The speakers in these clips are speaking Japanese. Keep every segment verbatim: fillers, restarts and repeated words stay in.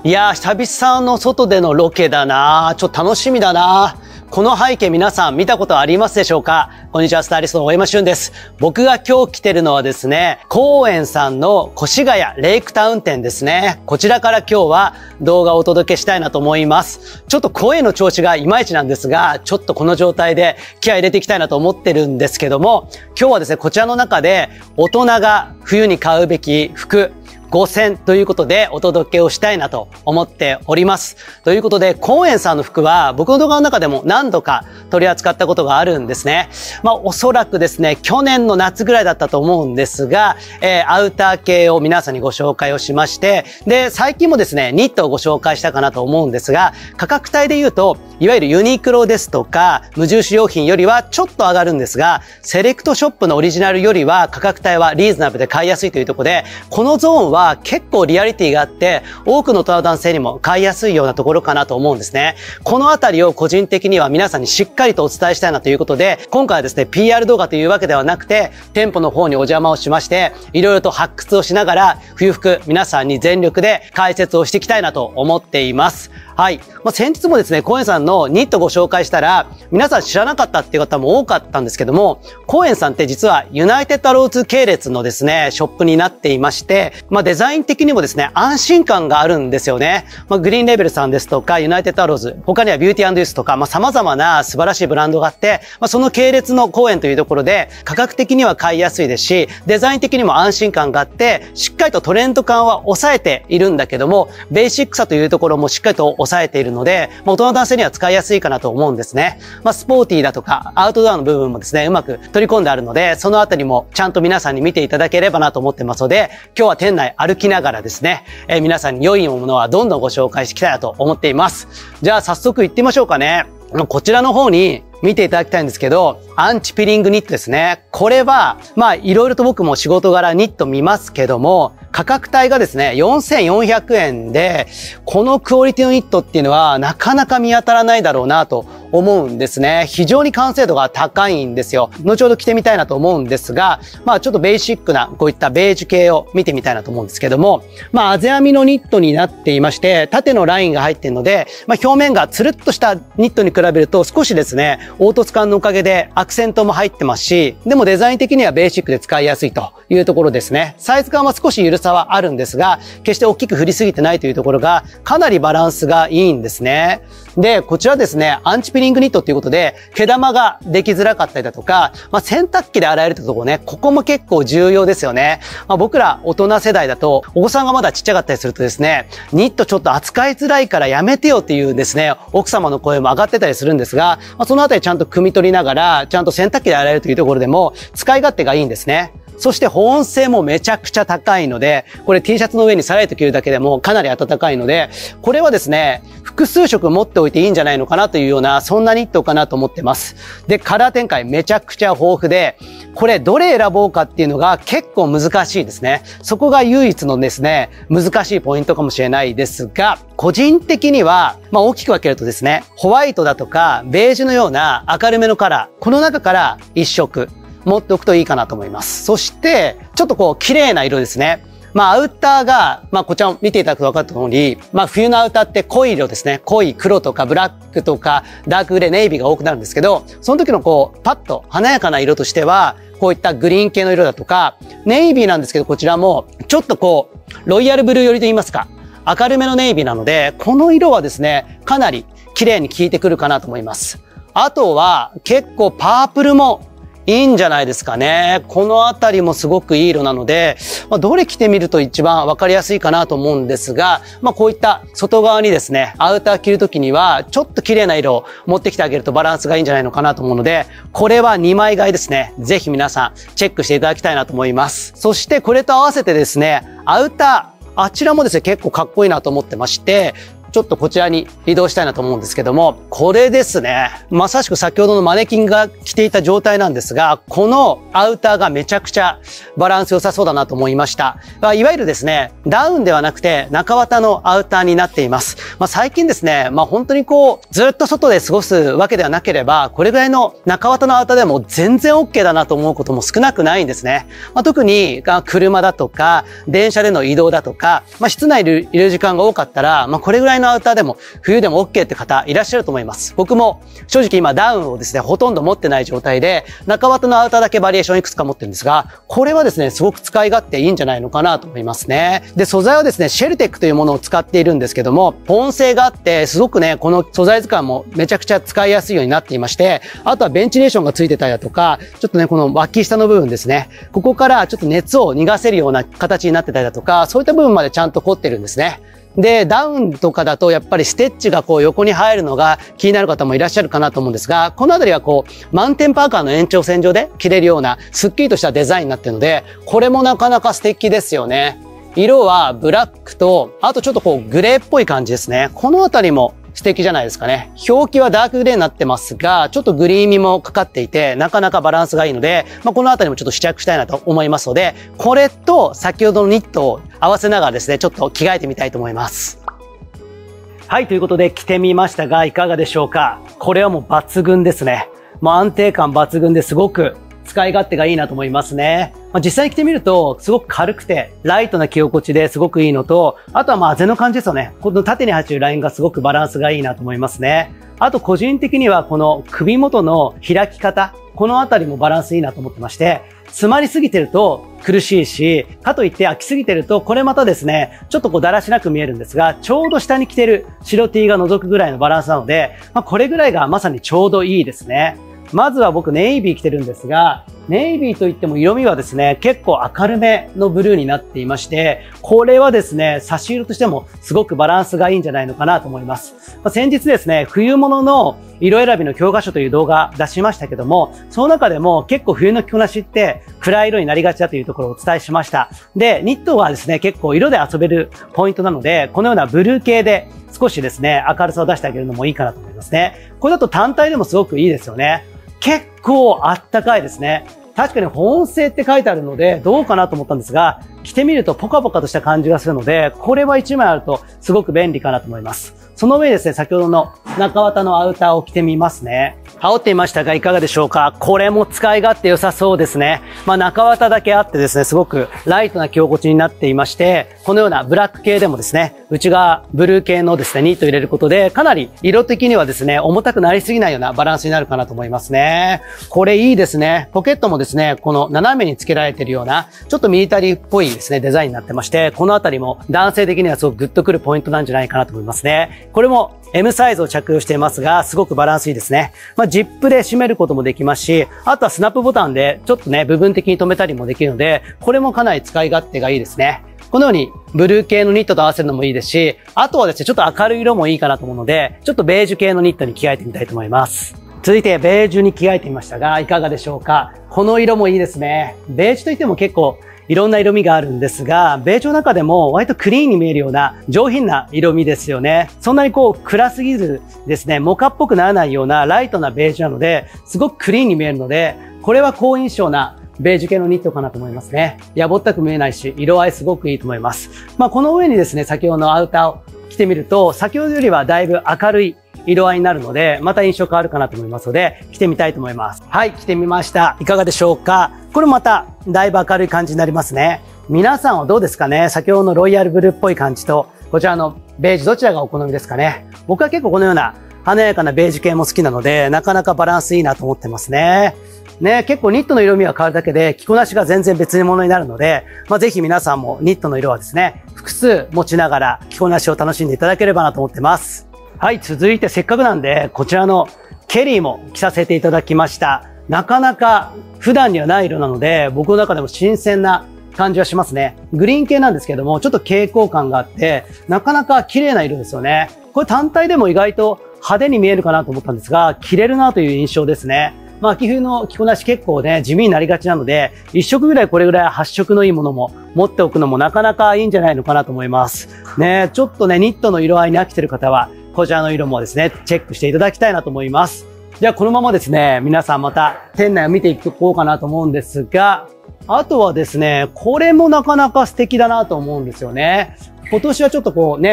いやー、久々の外でのロケだなー。ちょっと楽しみだなー。この背景皆さん見たことありますでしょうか？こんにちは、スタイリストの大山俊です。僕が今日来てるのはですね、高円さんの越谷レイクタウン店ですね。こちらから今日は動画をお届けしたいなと思います。ちょっと声の調子がいまいちなんですが、ちょっとこの状態で気合い入れていきたいなと思ってるんですけども、今日はですね、こちらの中で大人が冬に買うべき服、ごせんということでお届けをしたいなと思っております。ということで、高円さんの服は僕の動画の中でも何度か取り扱ったことがあるんですね。まあおそらくですね、去年の夏ぐらいだったと思うんですが、えー、アウター系を皆さんにご紹介をしまして、で、最近もですね、ニットをご紹介したかなと思うんですが、価格帯で言うと、いわゆるユニクロですとか、無印良品よりはちょっと上がるんですが、セレクトショップのオリジナルよりは価格帯はリーズナブルで買いやすいというところで、このゾーンはは結構リアリティがあって、多くの大人男性にも買いやすいようなところかなと思うんですね。このあたりを個人的には皆さんにしっかりとお伝えしたいなということで、今回はですね、ピーアール 動画というわけではなくて、店舗の方にお邪魔をしまして、いろいろと発掘をしながら、冬服皆さんに全力で解説をしていきたいなと思っています。はい。まあ、先日もですね、高円さんのニットご紹介したら、皆さん知らなかったっていう方も多かったんですけども、高円さんって実はユナイテッドアローズ系列のですね、ショップになっていまして、まあ、デザイン的にもですね、安心感があるんですよね。まあ、グリーンレベルさんですとか、ユナイテッドアローズ、他にはビューティー&ユースとか、まあ、様々な素晴らしいブランドがあって、まあ、その系列の高円というところで、価格的には買いやすいですし、デザイン的にも安心感があって、しっかりとトレンド感は抑えているんだけども、ベーシックさというところもしっかりと抑えているので、まあ、大人の男性には使いやすいかなと思うんですね。まあ、スポーティーだとか、アウトドアの部分もですね、うまく取り込んであるので、そのあたりもちゃんと皆さんに見ていただければなと思ってますので、今日は店内歩きながらですね、えー、皆さんに良いものはどんどんご紹介していきたいなと思っています。じゃあ早速行ってみましょうかね。こちらの方に見ていただきたいんですけど、アンチピリングニットですね。これは、まあ、いろいろと僕も仕事柄ニット見ますけども、価格帯がですね、よんせんよんひゃくえんで、このクオリティのニットっていうのはなかなか見当たらないだろうなと思うんですね。非常に完成度が高いんですよ。後ほど着てみたいなと思うんですが、まあちょっとベーシックなこういったベージュ系を見てみたいなと思うんですけども、まああぜ編みのニットになっていまして、縦のラインが入っているので、まあ表面がつるっとしたニットに比べると少しですね、凹凸感のおかげでアクセントも入ってますし、でもデザイン的にはベーシックで使いやすいというところですね。サイズ感は少し緩さはあるんですが、決して大きく振りすぎてないというところが、かなりバランスがいいんですね。で、こちらですね、アンチピリングニットということで、毛玉ができづらかったりだとか、まあ、洗濯機で洗えるってところね、ここも結構重要ですよね。まあ、僕ら大人世代だと、お子さんがまだちっちゃかったりするとですね、ニットちょっと扱いづらいからやめてよっていうですね、奥様の声も上がってたりするんですが、まあ、そのあたりちゃんと汲み取りながら、ちゃんと洗濯機で洗えるというところでも、使い勝手がいいんですね。そして保温性もめちゃくちゃ高いので、これ T シャツの上にさらりと着るだけでもかなり暖かいので、これはですね、複数色持っておいていいんじゃないのかなというような、そんなニットかなと思ってます。で、カラー展開めちゃくちゃ豊富で、これどれ選ぼうかっていうのが結構難しいですね。そこが唯一のですね、難しいポイントかもしれないですが、個人的には、まあ大きく分けるとですね、ホワイトだとかベージュのような明るめのカラー、この中から一色持っておくといいかなと思います。そして、ちょっとこう、綺麗な色ですね。まあ、アウターが、まあ、こちらを見ていただくと分かる通り、まあ、冬のアウターって濃い色ですね。濃い黒とかブラックとか、ダークグレー、ネイビーが多くなるんですけど、その時のこう、パッと華やかな色としては、こういったグリーン系の色だとか、ネイビーなんですけど、こちらも、ちょっとこう、ロイヤルブルー寄りと言いますか、明るめのネイビーなので、この色はですね、かなり綺麗に効いてくるかなと思います。あとは、結構パープルも、いいんじゃないですかね。このあたりもすごくいい色なので、まあ、どれ着てみると一番わかりやすいかなと思うんですが、まあこういった外側にですね、アウター着るときには、ちょっと綺麗な色を持ってきてあげるとバランスがいいんじゃないのかなと思うので、これはにまい買いですね。ぜひ皆さんチェックしていただきたいなと思います。そしてこれと合わせてですね、アウター、あちらもですね、結構かっこいいなと思ってまして、ちょっとこちらに移動したいなと思うんですけども、これですね。まさしく先ほどのマネキンが着ていた状態なんですが、このアウターがめちゃくちゃバランス良さそうだなと思いました。いわゆるですね、ダウンではなくて中綿のアウターになっています。 まあ、最近ですね、まあ、本当にこう、ずっと外で過ごすわけではなければ、これぐらいの中綿のアウターでも全然 OK だなと思うことも少なくないんですね。まあ、特に、車だとか、電車での移動だとか、まあ、室内にいる時間が多かったら、まあ、これぐらいのアウターでも、冬でも OK って方いらっしゃると思います。僕も、正直今ダウンをですね、ほとんど持ってない状態で、中綿のアウターだけバリエーションいくつか持ってるんですが、これはですね、すごく使い勝手いいんじゃないのかなと思いますね。で、素材はですね、シェルテックというものを使っているんですけども、保温性があって、すごくね、この素材図鑑もめちゃくちゃ使いやすいようになっていまして、あとはベンチレーションがついてたりだとか、ちょっとね、この脇下の部分ですね、ここからちょっと熱を逃がせるような形になってたりだとか、そういった部分までちゃんと凝ってるんですね。で、ダウンとかだとやっぱりステッチがこう横に入るのが気になる方もいらっしゃるかなと思うんですが、このあたりはこう、マウンテンパーカーの延長線上で着れるようなスッキリとしたデザインになっているので、これもなかなか素敵ですよね。色はブラックと、あとちょっとこうグレーっぽい感じですね。このあたりも素敵じゃないですかね。表記はダークグレーになってますが、ちょっとグリーン味もかかっていて、なかなかバランスがいいので、まあ、このあたりもちょっと試着したいなと思いますので、これと先ほどのニットを合わせながらですね、ちょっと着替えてみたいと思います。はい、ということで着てみましたが、いかがでしょうか。これはもう抜群ですね。もう安定感抜群ですごく使い勝手がいいなと思いますね。まあ、実際に着てみると、すごく軽くて、ライトな着心地ですごくいいのと、あとはまあ、背の感じですよね。この縦に走るラインがすごくバランスがいいなと思いますね。あと、個人的にはこの首元の開き方、このあたりもバランスいいなと思ってまして、詰まりすぎてると苦しいし、かといって飽きすぎてると、これまたですね、ちょっとこうだらしなく見えるんですが、ちょうど下に着てる白 T が覗くぐらいのバランスなので、まあ、これぐらいがまさにちょうどいいですね。まずは僕ネイビー着てるんですが、ネイビーといっても色味はですね、結構明るめのブルーになっていまして、これはですね、差し色としてもすごくバランスがいいんじゃないのかなと思います。まあ、先日ですね、冬物の色選びの教科書という動画出しましたけども、その中でも結構冬の着こなしって暗い色になりがちだというところをお伝えしました。で、ニットはですね、結構色で遊べるポイントなので、このようなブルー系で少しですね、明るさを出してあげるのもいいかなと思いますね。これだと単体でもすごくいいですよね。結構あったかいですね。確かに保温性って書いてあるので、どうかなと思ったんですが、着てみるとポカポカとした感じがするので、これはいちまいあるとすごく便利かなと思います。その上にですね、先ほどの中綿のアウターを着てみますね。羽織っていましたがいかがでしょうか。これも使い勝手良さそうですね。まあ中綿だけあってですね、すごくライトな着心地になっていまして、このようなブラック系でもですね、内側ブルー系のですね、ニットを入れることで、かなり色的にはですね、重たくなりすぎないようなバランスになるかなと思いますね。これいいですね。ポケットもですね、この斜めに付けられているような、ちょっとミリタリーっぽいですね、デザインになってまして、このあたりも男性的にはすごくグッとくるポイントなんじゃないかなと思いますね。これもエム サイズを着用していますが、すごくバランスいいですね。まあ、ジップで締めることもできますし、あとはスナップボタンでちょっとね、部分的に留めたりもできるので、これもかなり使い勝手がいいですね。このようにブルー系のニットと合わせるのもいいですし、あとはですね、ちょっと明るい色もいいかなと思うので、ちょっとベージュ系のニットに着替えてみたいと思います。続いてベージュに着替えてみましたが、いかがでしょうか。この色もいいですね。ベージュといっても結構いろんな色味があるんですが、ベージュの中でも割とクリーンに見えるような上品な色味ですよね。そんなにこう暗すぎずですね、モカっぽくならないようなライトなベージュなので、すごくクリーンに見えるので、これは好印象なベージュ系のニットかなと思いますね。やぼったく見えないし、色合いすごくいいと思います。まあこの上にですね、先ほどのアウターを着てみると、先ほどよりはだいぶ明るい色合いになるので、また印象変わるかなと思いますので、着てみたいと思います。はい、着てみました。いかがでしょうか。これまた、だいぶ明るい感じになりますね。皆さんはどうですかね。先ほどのロイヤルブルーっぽい感じと、こちらのベージュどちらがお好みですかね。僕は結構このような華やかなベージュ系も好きなので、なかなかバランスいいなと思ってますね。ね、結構ニットの色味が変わるだけで着こなしが全然別物になるので、まあ、ぜひ皆さんもニットの色はですね、複数持ちながら着こなしを楽しんでいただければなと思ってます。はい、続いてせっかくなんで、こちらのケリーも着させていただきました。なかなか普段にはない色なので、僕の中でも新鮮な感じはしますね。グリーン系なんですけども、ちょっと蛍光感があって、なかなか綺麗な色ですよね。これ単体でも意外と派手に見えるかなと思ったんですが、着れるなという印象ですね。まあ、秋冬の着こなし結構ね、地味になりがちなので、一色ぐらいこれぐらい発色のいいものも持っておくのもなかなかいいんじゃないのかなと思います。ね、ちょっとね、ニットの色合いに飽きてる方は、こちらの色もですね、チェックしていただきたいなと思います。じゃあこのままですね、皆さんまた店内を見ていこうかなと思うんですが、あとはですね、これもなかなか素敵だなと思うんですよね。今年はちょっとこうね、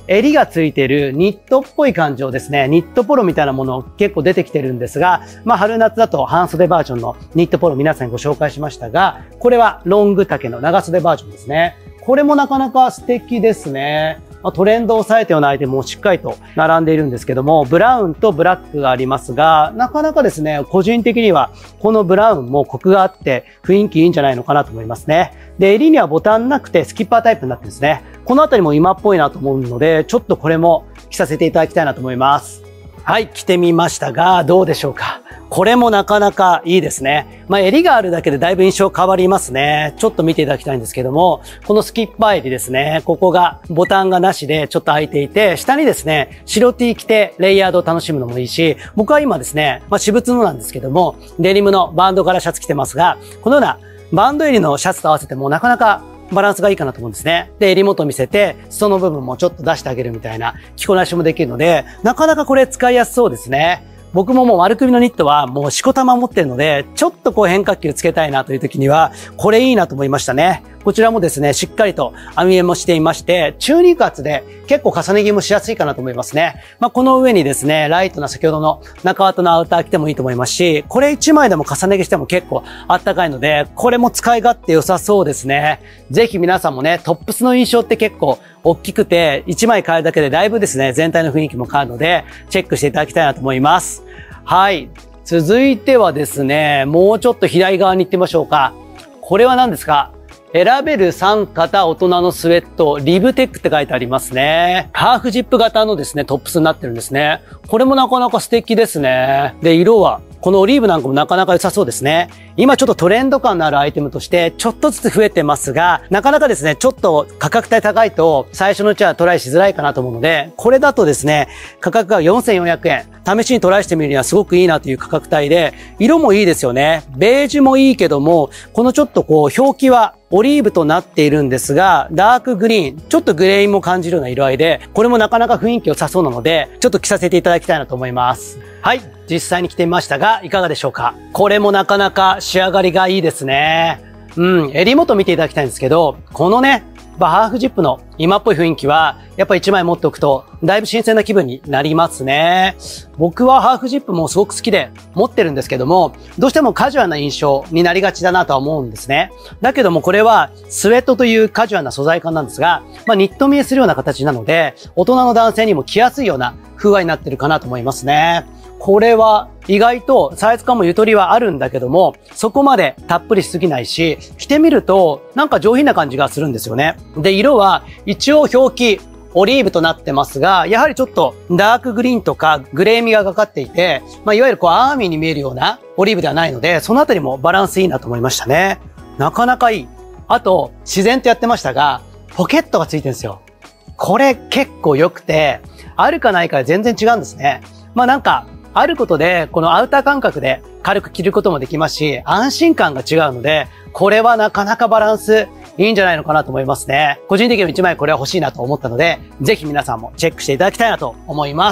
襟がついているニットっぽい感じをですね、ニットポロみたいなもの結構出てきてるんですが、まあ春夏だと半袖バージョンのニットポロ皆さんにご紹介しましたが、これはロング丈の長袖バージョンですね。これもなかなか素敵ですね。トレンドを抑えたようなアイテムもしっかりと並んでいるんですけども、ブラウンとブラックがありますが、なかなかですね、個人的にはこのブラウンもコクがあって雰囲気いいんじゃないのかなと思いますね。で、襟にはボタンなくてスキッパータイプになってるんですね。このあたりも今っぽいなと思うので、ちょっとこれも着させていただきたいなと思います。はい、着てみましたが、どうでしょうか。これもなかなかいいですね。まあ、襟があるだけでだいぶ印象変わりますね。ちょっと見ていただきたいんですけども、このスキッパー襟ですね。ここがボタンがなしでちょっと開いていて、下にですね、白 T 着てレイヤードを楽しむのもいいし、僕は今ですね、まあ、私物のなんですけども、デニムのバンド柄シャツ着てますが、このようなバンド襟のシャツと合わせてもなかなかバランスがいいかなと思うんですね。で、襟元見せて、裾の部分もちょっと出してあげるみたいな着こなしもできるので、なかなかこれ使いやすそうですね。僕ももう丸首のニットはもうしこたま持ってるので、ちょっとこう変化球つけたいなという時には、これいいなと思いましたね。こちらもですね、しっかりと編み目もしていまして、中肉厚で結構重ね着もしやすいかなと思いますね。まあ、この上にですね、ライトな先ほどの中綿のアウター着てもいいと思いますし、これいちまいでも重ね着しても結構あったかいので、これも使い勝手良さそうですね。ぜひ皆さんもね、トップスの印象って結構大きくて、いちまい変えるだけでだいぶですね、全体の雰囲気も変わるので、チェックしていただきたいなと思います。はい。続いてはですね、もうちょっと左側に行ってみましょうか。これは何ですか？選べるさん型大人のスウェット、リブテックって書いてありますね。ハーフジップ型のですね、トップスになってるんですね。これもなかなか素敵ですね。で、色は、このオリーブなんかもなかなか良さそうですね。今ちょっとトレンド感のあるアイテムとしてちょっとずつ増えてますが、なかなかですね、ちょっと価格帯高いと最初のうちはトライしづらいかなと思うので、これだとですね、価格がよんせんよんひゃくえん。試しにトライしてみるにはすごくいいなという価格帯で、色もいいですよね。ベージュもいいけども、このちょっとこう表記はオリーブとなっているんですが、ダークグリーン、ちょっとグレーも感じるような色合いで、これもなかなか雰囲気良さそうなので、ちょっと着させていただきたいなと思います。はい。実際に着てみましたが、いかがでしょうか？これもなかなか仕上がりがいいですね。うん、襟元見ていただきたいんですけど、このね、ハーフジップの今っぽい雰囲気は、やっぱいちまい持っておくと、だいぶ新鮮な気分になりますね。僕はハーフジップもすごく好きで持ってるんですけども、どうしてもカジュアルな印象になりがちだなとは思うんですね。だけどもこれはスウェットというカジュアルな素材感なんですが、まあニット見えするような形なので、大人の男性にも着やすいような風合いになってるかなと思いますね。これは意外とサイズ感もゆとりはあるんだけども、そこまでたっぷりしすぎないし、着てみるとなんか上品な感じがするんですよね。で、色は一応表記オリーブとなってますが、やはりちょっとダークグリーンとかグレー味がかかっていて、まあいわゆるこうアーミーに見えるようなオリーブではないので、そのあたりもバランスいいなと思いましたね。なかなかいい。あと、自然とやってましたが、ポケットがついてるんですよ。これ結構良くて、あるかないかで全然違うんですね。まあなんか、あることで、このアウター感覚で軽く着ることもできますし、安心感が違うので、これはなかなかバランスいいんじゃないのかなと思いますね。個人的にはいちまいこれは欲しいなと思ったので、ぜひ皆さんもチェックしていただきたいなと思います。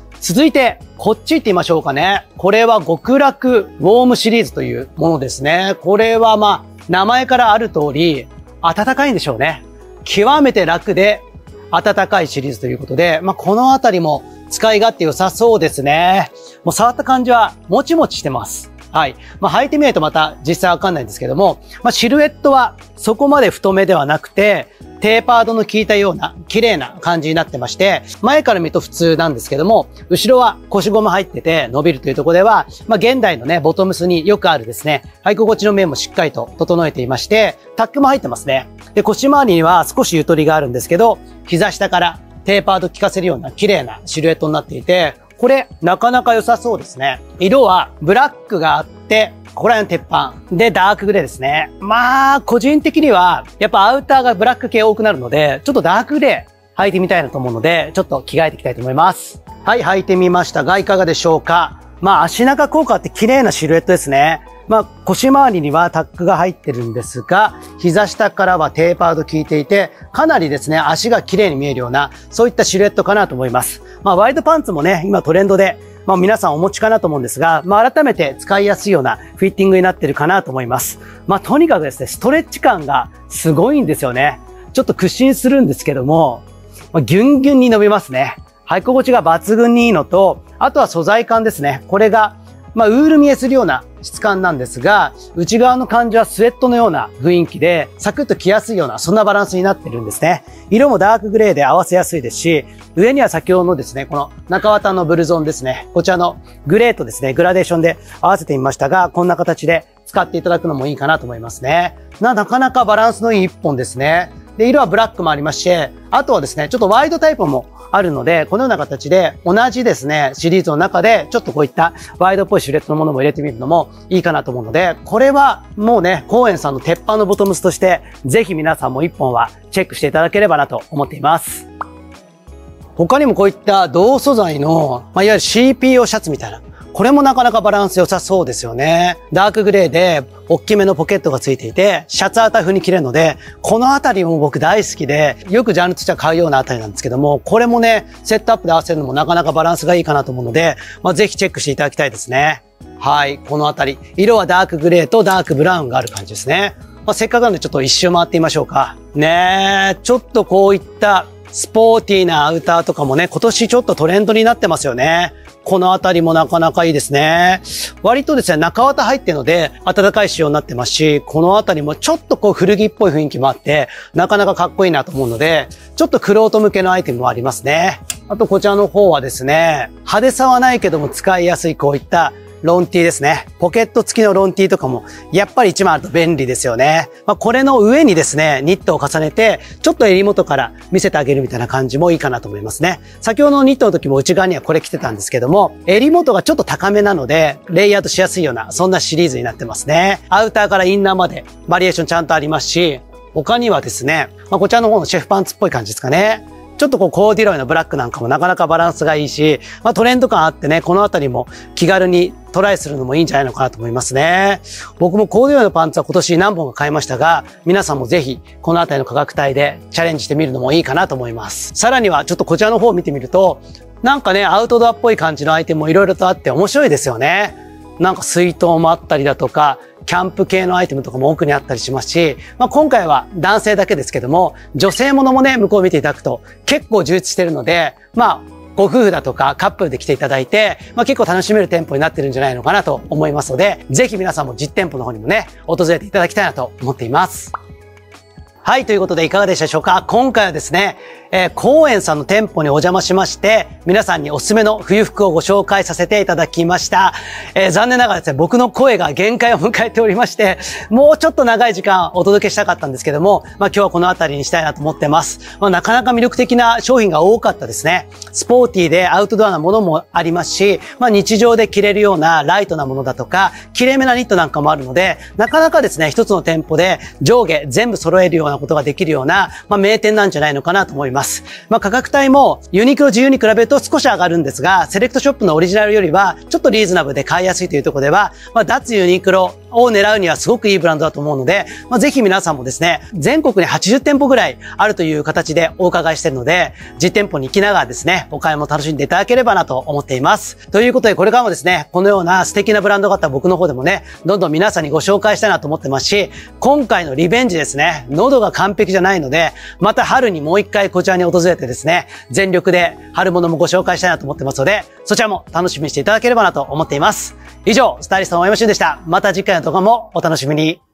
続いて、こっち行ってみましょうかね。これは極楽ウォームシリーズというものですね。これはまあ、名前からある通り、暖かいんでしょうね。極めて楽で暖かいシリーズということで、まあこのあたりも使い勝手良さそうですね。もう触った感じはもちもちしてます。はい。まあ履いてみないとまた実際わかんないんですけども、まあシルエットはそこまで太めではなくて、テーパードの効いたような綺麗な感じになってまして、前から見ると普通なんですけども、後ろは腰ゴム入ってて伸びるというところでは、まあ現代のね、ボトムスによくあるですね、履き心地の面もしっかりと整えていまして、タックも入ってますね。で、腰回りには少しゆとりがあるんですけど、膝下からテーパード効かせるような綺麗なシルエットになっていて、これなかなか良さそうですね。色はブラックがあって、ここら辺の鉄板でダークグレーですね。まあ、個人的にはやっぱアウターがブラック系多くなるので、ちょっとダークグレー履いてみたいなと思うので、ちょっと着替えていきたいと思います。はい、履いてみましたがいかがでしょうか。まあ、足長効果って綺麗なシルエットですね。まあ、腰回りにはタックが入ってるんですが、膝下からはテーパード効いていて、かなりですね、足が綺麗に見えるような、そういったシルエットかなと思います。まあ、ワイドパンツもね、今トレンドで、まあ皆さんお持ちかなと思うんですが、まあ改めて使いやすいようなフィッティングになってるかなと思います。まあとにかくですね、ストレッチ感がすごいんですよね。ちょっと屈伸するんですけども、 まあ、ギュンギュンに伸びますね。履き心地が抜群にいいのと、あとは素材感ですね。これが、まあ、ウール見えするような質感なんですが、内側の感じはスウェットのような雰囲気で、サクッと着やすいような、そんなバランスになってるんですね。色もダークグレーで合わせやすいですし、上には先ほどのですね、この中綿のブルゾンですね。こちらのグレーとですね、グラデーションで合わせてみましたが、こんな形で使っていただくのもいいかなと思いますね。な、なかなかバランスのいい一本ですね。で、色はブラックもありまして、あとはですね、ちょっとワイドタイプもあるので、このような形で同じですね、シリーズの中でちょっとこういったワイドっぽいシルエットのものも入れてみるのもいいかなと思うので、これはもうね、コーエンさんの鉄板のボトムスとして、ぜひ皆さんも一本はチェックしていただければなと思っています。他にもこういった同素材の、まあ、いわゆる シーピーオー シャツみたいな、これもなかなかバランス良さそうですよね。ダークグレーで大きめのポケットがついていて、シャツアタ風に着れるので、このあたりも僕大好きで、よくジャンルとしては買うようなあたりなんですけども、これもね、セットアップで合わせるのもなかなかバランスがいいかなと思うので、まあ、ぜひチェックしていただきたいですね。はい、このあたり。色はダークグレーとダークブラウンがある感じですね。まあ、せっかくなんでちょっと一周回ってみましょうか。ねえ、ちょっとこういったスポーティーなアウターとかもね、今年ちょっとトレンドになってますよね。このあたりもなかなかいいですね。割とですね、中綿入ってるので、暖かい仕様になってますし、このあたりもちょっとこう古着っぽい雰囲気もあって、なかなかかっこいいなと思うので、ちょっと玄人向けのアイテムもありますね。あとこちらの方はですね、派手さはないけども使いやすいこういったロンティーですね。ポケット付きのロンティーとかも、やっぱり一枚あると便利ですよね。まあ、これの上にですね、ニットを重ねて、ちょっと襟元から見せてあげるみたいな感じもいいかなと思いますね。先ほどのニットの時も内側にはこれ着てたんですけども、襟元がちょっと高めなので、レイヤードしやすいような、そんなシリーズになってますね。アウターからインナーまで、バリエーションちゃんとありますし、他にはですね、まあ、こちらの方のシェフパンツっぽい感じですかね。ちょっとこうコーディロイのブラックなんかもなかなかバランスがいいし、まあトレンド感あってね、このあたりも気軽にトライするのもいいんじゃないのかなと思いますね。僕もコーディロイのパンツは今年何本か買いましたが、皆さんもぜひこのあたりの価格帯でチャレンジしてみるのもいいかなと思います。さらにはちょっとこちらの方を見てみると、なんかね、アウトドアっぽい感じのアイテムもいろいろとあって面白いですよね。なんか水筒もあったりだとか、キャンプ系のアイテムとかも奥にあったりしますし、まあ、今回は男性だけですけども、女性ものもね、向こう見ていただくと結構充実してるので、まあ、ご夫婦だとかカップルで来ていただいて、まあ、結構楽しめる店舗になってるんじゃないのかなと思いますので、ぜひ皆さんも実店舗の方にもね、訪れていただきたいなと思っています。はい、ということでいかがでしたでしょうか。今回はですね、えー、コーエンさんの店舗にお邪魔しまして、皆さんにおすすめの冬服をご紹介させていただきました。えー、残念ながらですね、僕の声が限界を迎えておりまして、もうちょっと長い時間お届けしたかったんですけども、まあ今日はこの辺りにしたいなと思ってます。まあなかなか魅力的な商品が多かったですね。スポーティーでアウトドアなものもありますし、まあ日常で着れるようなライトなものだとか、綺麗めなニットなんかもあるので、なかなかですね、一つの店舗で上下全部揃えるようなことができるような、まあ名店なんじゃないのかなと思います。まあ価格帯もユニクロ自由に比べると少し上がるんですが、セレクトショップのオリジナルよりはちょっとリーズナブルで買いやすいというところでは、まあ脱ユニクロを狙うにはすごくいいブランドだと思うので、まあぜひ皆さんもですね、全国にはちじゅってんぽぐらいあるという形でお伺いしているので、実店舗に行きながらですね、お買い物楽しんでいただければなと思っています。ということでこれからもですね、このような素敵なブランドがあった僕の方でもね、どんどん皆さんにご紹介したいなと思ってますし、今回のリベンジですね、喉が完璧じゃないので、また春にもう一回こちらに訪れてですね、全力で春物もご紹介したいなと思ってますので、そちらも楽しみにしていただければなと思っています。以上、スタイリストの大山俊でした。また次回の動画もお楽しみに。